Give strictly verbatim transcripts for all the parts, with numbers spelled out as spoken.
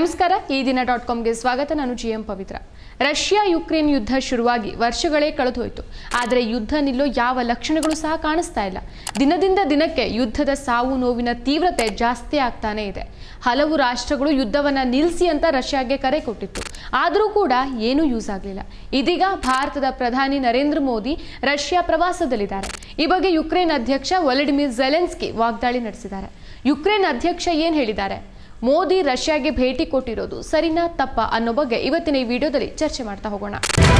ನಮಸ್ಕಾರ ಈ ದಿನ ಡಾಟ್ ಕಾಮ್ಗೆ ಸ್ವಾಗತ. ನಾನು G M Pavithra. Russia Ukraine ಯುದ್ಧ ಶುರುವಾಗಿ ವರ್ಷಗಳೇ ಕಳೆದೋಯ್ತು. ಆದರೆ ಯುದ್ಧ ನಿಲ್ಲೋ ಯಾವ ಲಕ್ಷಣಗಳು ಸಹ ಕಾಣಿಸ್ತಾ ಇಲ್ಲ. ದಿನದಿಂದ ದಿನಕ್ಕೆ ಯುದ್ಧದ ಸಾವು ನೋವಿನ ತೀವ್ರತೆ ಜಾಸ್ತಿ ಆಗ್ತಾನೆ ಇದೆ. ಹಲವು ರಾಷ್ಟ್ರಗಳು ಯುದ್ಧವನ್ನ ನಿಲ್ಲಿಸಿ ಅಂತ ರಷ್ಯಾಗೆ ಕರೆ ಕೊಟ್ಟಿತ್ತು. ಆದರೂ ಕೂಡ ಏನೂ ಯೂಸ್ ಆಗಲಿಲ್ಲ. ಇದೀಗ ಭಾರತದ ಪ್ರಧಾನಿ ನರೇಂದ್ರ ಮೋದಿ ರಷ್ಯಾ ಪ್ರವಾಸದಲ್ಲಿದ್ದಾರೆ. ಈ ಬಗ್ಗೆ ಯುಕ್ರೇನ್ ಅಧ್ಯಕ್ಷ ವೊಲಡಿಮಿರ್ ಝೆಲೆನ್ಸ್ಕಿ ವಾಗ್ದಾಳಿ ನಡೆಸಿದ್ದಾರೆ. ಯುಕ್ರೇನ್ ಅಧ್ಯಕ್ಷ ಏನ್ ಹೇಳಿದ್ದಾರೆ? ಮೋದಿ ರಷ್ಯಾಗೆ ಭೇಟಿ ಕೊಟ್ಟಿರೋದು ಸರಿನಾ ತಪ್ಪಾ ಅನ್ನೋ ಬಗ್ಗೆ ಇವತ್ತಿನ ಈ ವಿಡಿಯೋದಲ್ಲಿ ಚರ್ಚೆ ಮಾಡ್ತಾ ಹೋಗೋಣ.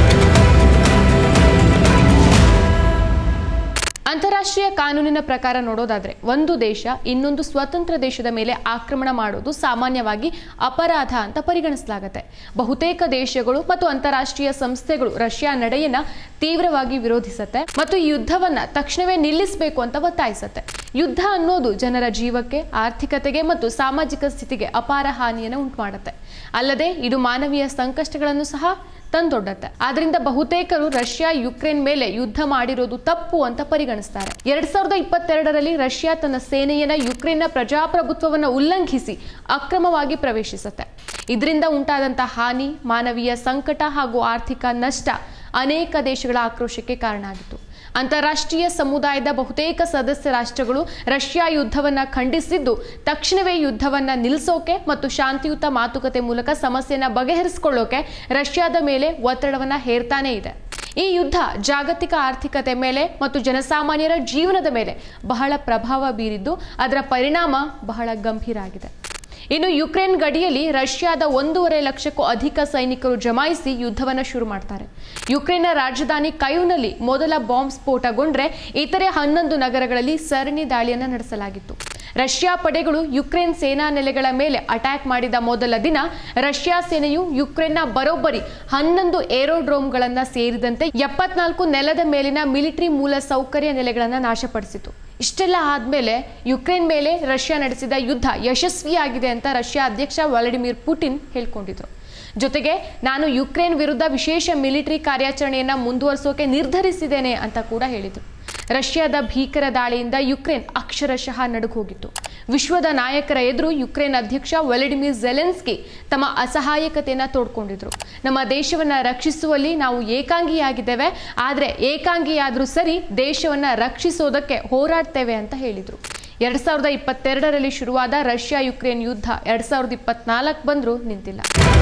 ಅಂತಾರಾಷ್ಟ್ರೀಯ ಕಾನೂನಿನ ಪ್ರಕಾರ ನೋಡೋದಾದ್ರೆ ಒಂದು ದೇಶ ಇನ್ನೊಂದು ಸ್ವತಂತ್ರ ದೇಶದ ಮೇಲೆ ಆಕ್ರಮಣ ಮಾಡೋದು ಸಾಮಾನ್ಯವಾಗಿ ಅಪರಾಧ ಅಂತ ಪರಿಗಣಿಸಲಾಗುತ್ತೆ. ಬಹುತೇಕ ದೇಶಗಳು ಮತ್ತು ಅಂತಾರಾಷ್ಟ್ರೀಯ ಸಂಸ್ಥೆಗಳು ರಷ್ಯಾ ನಡೆಯನ್ನ ತೀವ್ರವಾಗಿ ವಿರೋಧಿಸುತ್ತೆ ಮತ್ತು ಈ ಯುದ್ಧವನ್ನ ತಕ್ಷಣವೇ ನಿಲ್ಲಿಸಬೇಕು ಅಂತ ಒತ್ತಾಯಿಸುತ್ತೆ. ಯುದ್ಧ ಅನ್ನೋದು ಜನರ ಜೀವಕ್ಕೆ, ಆರ್ಥಿಕತೆಗೆ ಮತ್ತು ಸಾಮಾಜಿಕ ಸ್ಥಿತಿಗೆ ಅಪಾರ ಹಾನಿಯನ್ನು ಉಂಟು ಮಾಡುತ್ತೆ. ಅಲ್ಲದೆ ಇದು ಮಾನವೀಯ ಸಂಕಷ್ಟಗಳನ್ನು ಸಹ ತಂದೊಡ್ಡತ್ತೆ. ಆದ್ರಿಂದ ಬಹುತೇಕರು ರಷ್ಯಾ ಯುಕ್ರೇನ್ ಮೇಲೆ ಯುದ್ಧ ಮಾಡಿರೋದು ತಪ್ಪು ಅಂತ ಪರಿಗಣಿಸ್ತಾರೆ. ಎರಡ್ ಸಾವಿರದ ಇಪ್ಪತ್ತೆರಡರಲ್ಲಿ ರಷ್ಯಾ ತನ್ನ ಸೇನೆಯನ್ನ ಯುಕ್ರೇನ್ನ ಪ್ರಜಾಪ್ರಭುತ್ವವನ್ನು ಉಲ್ಲಂಘಿಸಿ ಅಕ್ರಮವಾಗಿ ಪ್ರವೇಶಿಸುತ್ತೆ. ಇದರಿಂದ ಉಂಟಾದಂತಹ ಹಾನಿ, ಮಾನವೀಯ ಸಂಕಟ ಹಾಗೂ ಆರ್ಥಿಕ ನಷ್ಟ ಅನೇಕ ದೇಶಗಳ ಆಕ್ರೋಶಕ್ಕೆ ಕಾರಣ ಆಗಿತ್ತು. ಅಂತಾರಾಷ್ಟ್ರೀಯ ಸಮುದಾಯದ ಬಹುತೇಕ ಸದಸ್ಯ ರಾಷ್ಟ್ರಗಳು ರಷ್ಯಾ ಯುದ್ಧವನ್ನ ಖಂಡಿಸಿದ್ದು ತಕ್ಷಣವೇ ಯುದ್ಧವನ್ನ ನಿಲ್ಲಿಸೋಕೆ ಮತ್ತು ಶಾಂತಿಯುತ ಮಾತುಕತೆ ಮೂಲಕ ಸಮಸ್ಯೆಯನ್ನ ಬಗೆಹರಿಸಿಕೊಳ್ಳೋಕೆ ರಷ್ಯಾದ ಮೇಲೆ ಒತ್ತಡವನ್ನ ಹೇರ್ತಾನೆ ಇದೆ. ಈ ಯುದ್ಧ ಜಾಗತಿಕ ಆರ್ಥಿಕತೆ ಮೇಲೆ ಮತ್ತು ಜನಸಾಮಾನ್ಯರ ಜೀವನದ ಮೇಲೆ ಬಹಳ ಪ್ರಭಾವ ಬೀರಿದ್ದು ಅದರ ಪರಿಣಾಮ ಬಹಳ ಗಂಭೀರ ಆಗಿದೆ. ಇನ್ನು ಯುಕ್ರೇನ್ ಗಡಿಯಲ್ಲಿ ರಷ್ಯಾದ ಒಂದೂವರೆ ಲಕ್ಷಕ್ಕೂ ಅಧಿಕ ಸೈನಿಕರು ಜಮಾಯಿಸಿ ಯುದ್ಧವನ್ನ ಶುರು ಮಾಡ್ತಾರೆ. ಯುಕ್ರೇನ್ನ ರಾಜಧಾನಿ ಕೈವ್ನಲ್ಲಿ ಮೊದಲ ಬಾಂಬ್ ಸ್ಫೋಟಗೊಂಡ್ರೆ ಇತರೆ ಹನ್ನೊಂದು ನಗರಗಳಲ್ಲಿ ಸರಣಿ ದಾಳಿಯನ್ನ ನಡೆಸಲಾಗಿತ್ತು. ರಷ್ಯಾ ಪಡೆಗಳು ಯುಕ್ರೇನ್ ಸೇನಾ ನೆಲೆಗಳ ಮೇಲೆ ಅಟ್ಯಾಕ್ ಮಾಡಿದ ಮೊದಲ ದಿನ ರಷ್ಯಾ ಸೇನೆಯು ಯುಕ್ರೇನ್ನ ಬರೋಬ್ಬರಿ ಹನ್ನೊಂದು ಏರೋಡ್ರೋಮ್ಗಳನ್ನ ಸೇರಿದಂತೆ ಎಪ್ಪತ್ನಾಲ್ಕು ನೆಲದ ಮೇಲಿನ ಮಿಲಿಟರಿ ಮೂಲ ಸೌಕರ್ಯ ನೆಲೆಗಳನ್ನ ನಾಶಪಡಿಸಿತು. ಇಷ್ಟೆಲ್ಲ ಆದ್ಮೇಲೆ ಯುಕ್ರೇನ್ ಮೇಲೆ ರಷ್ಯಾ ನಡೆಸಿದ ಯುದ್ಧ ಯಶಸ್ವಿಯಾಗಿದೆ ಅಂತ ರಷ್ಯಾ ಅಧ್ಯಕ್ಷ ವ್ಲಾದಿಮಿರ್ ಪುಟಿನ್ ಹೇಳ್ಕೊಂಡಿದ್ರು. ಜೊತೆಗೆ ನಾನು ಯುಕ್ರೇನ್ ವಿರುದ್ಧ ವಿಶೇಷ ಮಿಲಿಟರಿ ಕಾರ್ಯಾಚರಣೆಯನ್ನ ಮುಂದುವರಿಸೋಕೆ ನಿರ್ಧರಿಸಿದ್ದೇನೆ ಅಂತ ಕೂಡ ಹೇಳಿದ್ರು. ರಷ್ಯಾದ ಭೀಕರ ದಾಳಿಯಿಂದ ಯುಕ್ರೇನ್ ಅಕ್ಷರಶಃ ನಡುಗೋಗಿತ್ತು. ವಿಶ್ವದ ನಾಯಕರ ಎದುರು ಯುಕ್ರೇನ್ ಅಧ್ಯಕ್ಷ ವೊಲಡಿಮಿರ್ ಝೆಲೆನ್ಸ್ಕಿ ತಮ್ಮ ಅಸಹಾಯಕತೆಯನ್ನ ತೋಡ್ಕೊಂಡಿದ್ರು. ನಮ್ಮ ದೇಶವನ್ನ ರಕ್ಷಿಸುವಲ್ಲಿ ನಾವು ಏಕಾಂಗಿಯಾಗಿದ್ದೇವೆ, ಆದ್ರೆ ಏಕಾಂಗಿಯಾದ್ರೂ ಸರಿ ದೇಶವನ್ನ ರಕ್ಷಿಸೋದಕ್ಕೆ ಹೋರಾಡ್ತೇವೆ ಅಂತ ಹೇಳಿದ್ರು. ಎರಡ್ ಸಾವಿರದ ಇಪ್ಪತ್ತೆರಡರಲ್ಲಿ ಶುರುವಾದ ರಷ್ಯಾ ಯುಕ್ರೇನ್ ಯುದ್ಧ ಎರಡ್ ಸಾವಿರದ ಇಪ್ಪತ್ನಾಲ್ಕು ಬಂದ್ರೂ ನಿಂತಿಲ್ಲ.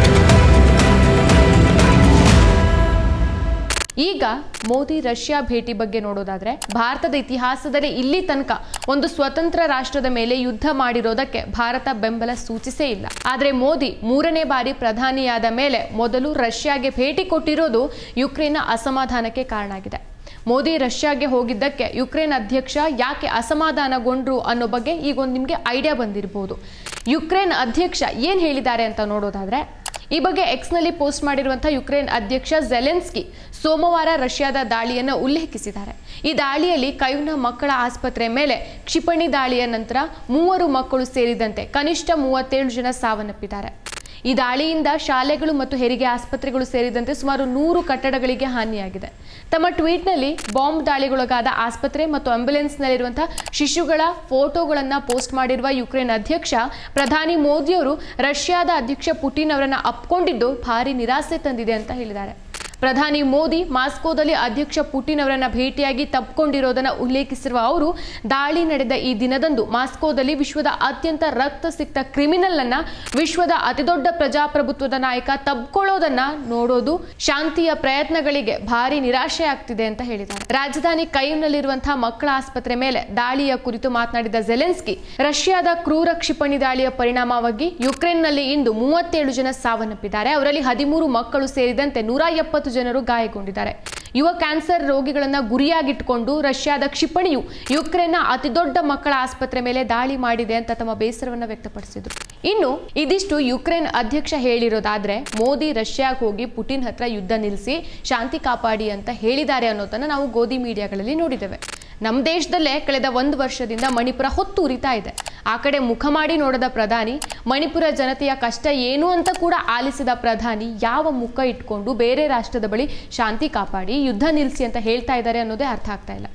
ಈಗ ಮೋದಿ ರಷ್ಯಾ ಭೇಟಿ ಬಗ್ಗೆ ನೋಡೋದಾದ್ರೆ ಭಾರತದ ಇತಿಹಾಸದಲ್ಲಿ ಇಲ್ಲಿ ತನಕ ಒಂದು ಸ್ವತಂತ್ರ ರಾಷ್ಟ್ರದ ಮೇಲೆ ಯುದ್ಧ ಮಾಡಿರೋದಕ್ಕೆ ಭಾರತ ಬೆಂಬಲ ಸೂಚಿಸೇ ಇಲ್ಲ. ಆದ್ರೆ ಮೋದಿ ಮೂರನೇ ಬಾರಿ ಪ್ರಧಾನಿಯಾದ ಮೇಲೆ ಮೊದಲು ರಷ್ಯಾಗೆ ಭೇಟಿ ಕೊಟ್ಟಿರೋದು ಯುಕ್ರೇನ್ನ ಅಸಮಾಧಾನಕ್ಕೆ ಕಾರಣ ಆಗಿದೆ. ಮೋದಿ ರಷ್ಯಾಗೆ ಹೋಗಿದ್ದಕ್ಕೆ ಯುಕ್ರೇನ್ ಅಧ್ಯಕ್ಷ ಯಾಕೆ ಅಸಮಾಧಾನಗೊಂಡ್ರು ಅನ್ನೋ ಬಗ್ಗೆ ಈಗ ಒಂದು ನಿಮಗೆ ಐಡಿಯಾ ಬಂದಿರಬಹುದು. ಯುಕ್ರೇನ್ ಅಧ್ಯಕ್ಷ ಏನ್ ಹೇಳಿದ್ದಾರೆ ಅಂತ ನೋಡೋದಾದ್ರೆ, ಈ ಬಗ್ಗೆ ಎಕ್ಸ್ ನಲ್ಲಿ ಪೋಸ್ಟ್ ಮಾಡಿರುವಂತಹ ಯುಕ್ರೇನ್ ಅಧ್ಯಕ್ಷ ಝೆಲೆನ್ಸ್ಕಿ ಸೋಮವಾರ ರಷ್ಯಾದ ದಾಳಿಯನ್ನು ಉಲ್ಲೇಖಿಸಿದ್ದಾರೆ. ಈ ದಾಳಿಯಲ್ಲಿ ಕೈವ್ನ ಮಕ್ಕಳ ಆಸ್ಪತ್ರೆ ಮೇಲೆ ಕ್ಷಿಪಣಿ ದಾಳಿಯ ನಂತರ ಮೂವರು ಮಕ್ಕಳು ಸೇರಿದಂತೆ ಕನಿಷ್ಠ ಮೂವತ್ತೇಳು ಜನ ಸಾವನ್ನಪ್ಪಿದ್ದಾರೆ. ಈ ದಾಳಿಯಿಂದ ಶಾಲೆಗಳು ಮತ್ತು ಹೆರಿಗೆ ಆಸ್ಪತ್ರೆಗಳು ಸೇರಿದಂತೆ ಸುಮಾರು ನೂರು ಕಟ್ಟಡಗಳಿಗೆ ಹಾನಿಯಾಗಿದೆ. ತಮ್ಮ ಟ್ವೀಟ್ನಲ್ಲಿ ಬಾಂಬ್ ದಾಳಿಗೊಳಗಾದ ಆಸ್ಪತ್ರೆ ಮತ್ತು ಆಂಬ್ಯುಲೆನ್ಸ್ನಲ್ಲಿರುವಂತಹ ಶಿಶುಗಳ ಫೋಟೋಗಳನ್ನು ಪೋಸ್ಟ್ ಮಾಡಿರುವ ಯುಕ್ರೇನ್ ಅಧ್ಯಕ್ಷ ಪ್ರಧಾನಿ ಮೋದಿಯವರು ರಷ್ಯಾದ ಅಧ್ಯಕ್ಷ ಪುಟಿನ್ ಅವರನ್ನು ಅಪ್ಕೊಂಡಿದ್ದು ಭಾರಿ ನಿರಾಸೆ ತಂದಿದೆ ಅಂತ ಹೇಳಿದ್ದಾರೆ. ಪ್ರಧಾನಿ ಮೋದಿ ಮಾಸ್ಕೋದಲ್ಲಿ ಅಧ್ಯಕ್ಷ ಪುಟಿನ್ ಅವರನ್ನ ಭೇಟಿಯಾಗಿ ತಪ್ಪಿಕೊಂಡಿರೋದನ್ನ ಉಲ್ಲೇಖಿಸಿರುವ ಅವರು, ದಾಳಿ ನಡೆದ ಈ ದಿನದಂದು ಮಾಸ್ಕೋದಲ್ಲಿ ವಿಶ್ವದ ಅತ್ಯಂತ ರಕ್ತಸಿಕ್ತ ಕ್ರಿಮಿನಲ್ ಅನ್ನ ವಿಶ್ವದ ಅತಿದೊಡ್ಡ ಪ್ರಜಾಪ್ರಭುತ್ವದ ನಾಯಕ ತಪ್ಪಿಕೊಳ್ಳೋದನ್ನ ನೋಡೋದು ಶಾಂತಿಯ ಪ್ರಯತ್ನಗಳಿಗೆ ಭಾರಿ ನಿರಾಶೆ ಆಗ್ತಿದೆ ಅಂತ ಹೇಳಿದ್ದಾರೆ. ರಾಜಧಾನಿ ಕೈವ್ನಲ್ಲಿರುವಂತಹ ಮಕ್ಕಳ ಆಸ್ಪತ್ರೆ ಮೇಲೆ ದಾಳಿಯ ಕುರಿತು ಮಾತನಾಡಿದ ಝೆಲೆನ್ಸ್ಕಿ, ರಷ್ಯಾದ ಕ್ರೂರ ಕ್ಷಿಪಣಿ ದಾಳಿಯ ಪರಿಣಾಮವಾಗಿ ಯುಕ್ರೇನ್ನಲ್ಲಿ ಇಂದು ಮೂವತ್ತೇಳು ಜನ ಸಾವನ್ನಪ್ಪಿದ್ದಾರೆ. ಅವರಲ್ಲಿ ಹದಿಮೂರು ಮಕ್ಕಳು ಸೇರಿದಂತೆ ನೂರ ಎಪ್ಪತ್ತು ಜನರು ಗಾಯಗೊಂಡಿದ್ದಾರೆ. ಯುವ ಕ್ಯಾನ್ಸರ್ ರೋಗಿಗಳನ್ನ ಗುರಿಯಾಗಿಟ್ಟುಕೊಂಡು ರಷ್ಯಾದ ಕ್ಷಿಪಣಿಯು ಯುಕ್ರೇನ್ನ ಅತಿದೊಡ್ಡ ಮಕ್ಕಳ ಆಸ್ಪತ್ರೆ ಮೇಲೆ ದಾಳಿ ಮಾಡಿದೆ ಅಂತ ತಮ್ಮ ಬೇಸರವನ್ನ ವ್ಯಕ್ತಪಡಿಸಿದ್ರು. ಇನ್ನು ಇದಿಷ್ಟು ಯುಕ್ರೇನ್ ಅಧ್ಯಕ್ಷ ಹೇಳಿರೋದಾದ್ರೆ, ಮೋದಿ ರಷ್ಯಾಗೆ ಹೋಗಿ ಪುಟಿನ್ ಹತ್ರ ಯುದ್ಧ ನಿಲ್ಲಿಸಿ ಶಾಂತಿ ಕಾಪಾಡಿ ಅಂತ ಹೇಳಿದ್ದಾರೆ ಅನ್ನೋದನ್ನ ನಾವು ಗೋಧಿ ಮೀಡಿಯಾಗಳಲ್ಲಿ ನೋಡಿದ್ದೇವೆ. ನಮ್ಮ ದೇಶದಲ್ಲೇ ಕಳೆದ ಒಂದು ವರ್ಷದಿಂದ ಮಣಿಪುರ ಹೊತ್ತು ಉರಿತಾ ಇದೆ. ಆ ಕಡೆ ಮುಖ ಮಾಡಿ ನೋಡದ ಪ್ರಧಾನಿ, ಮಣಿಪುರ ಜನತೆಯ ಕಷ್ಟ ಏನು ಅಂತ ಕೂಡ ಆಲಿಸಿದ ಪ್ರಧಾನಿ ಯಾವ ಮುಖ ಇಟ್ಕೊಂಡು ಬೇರೆ ರಾಷ್ಟ್ರದ ಬಳಿ ಶಾಂತಿ ಕಾಪಾಡಿ ಯುದ್ಧ ನಿಲ್ಲಿಸಿ ಅಂತ ಹೇಳ್ತಾ ಇದ್ದಾರೆ ಅನ್ನೋದೇ ಅರ್ಥ ಆಗ್ತಾ ಇಲ್ಲ.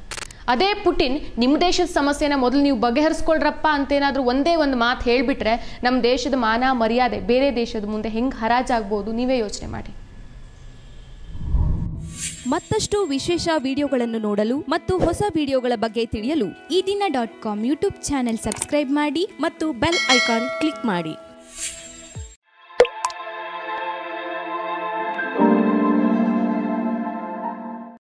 ಅದೇ ಪುಟಿನ್ ನಿಮ್ಮ ದೇಶದ ಸಮಸ್ಯೆನ ಮೊದಲು ನೀವು ಬಗೆಹರಿಸ್ಕೊಳ್ರಪ್ಪ ಅಂತೇನಾದರೂ ಒಂದೇ ಒಂದು ಮಾತು ಹೇಳಿಬಿಟ್ರೆ ನಮ್ಮ ದೇಶದ ಮಾನ ಮರ್ಯಾದೆ ಬೇರೆ ದೇಶದ ಮುಂದೆ ಹೆಂಗೆ ಹರಾಜಾಗ್ಬೋದು ನೀವೇ ಯೋಚನೆ ಮಾಡಿ. ಮತ್ತಷ್ಟು ವಿಶೇಷ ವಿಡಿಯೋಗಳನ್ನು ನೋಡಲು ಮತ್ತು ಹೊಸ ವಿಡಿಯೋಗಳ ಬಗ್ಗೆ ತಿಳಿಯಲು ಈ ದಿನ dot com YouTube channel subscribe ಮಾಡಿ ಮತ್ತು ಬೆಲ್ ಐಕಾನ್ ಕ್ಲಿಕ್ ಮಾಡಿ.